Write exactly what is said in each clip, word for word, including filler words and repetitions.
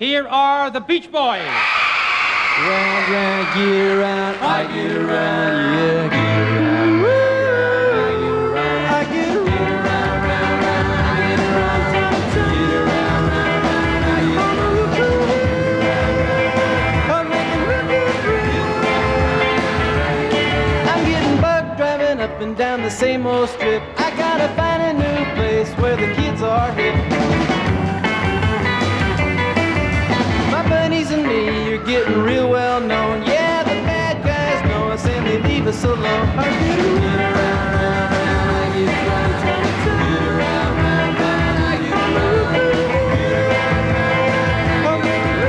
Here are the Beach Boys. Round, round, get around, I get around, yeah, get around, woo, I get around, get around, round, round, I get around, get around, round, round, I get around, I'm making records, I'm getting bugged driving up and down the same old strip. I gotta find a new place where the kids are hip. My buddies and me are getting real well known. Yeah, the bad guys know us and they leave us alone. I get around, round, round, I get around, get around, round, round, I get around, get around, round,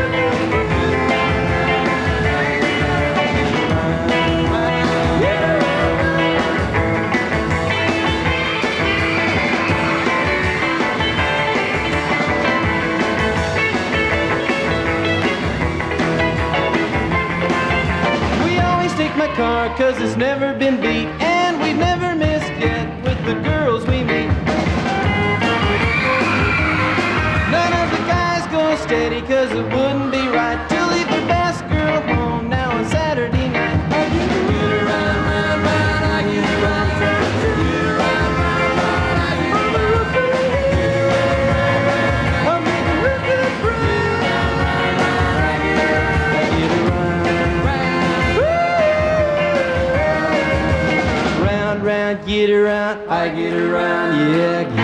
my car, cause it's never been beat, and we've never missed yet with the girls we meet. None of the guys go steady, cause it wouldn't be right to leave the best girl home now on Saturday night. I get around, round, round, I get around, get around, round, round, I get around, get around, round, I'm making records, round, round, round, I get around, I get around. Round, get around, I get around, yeah, get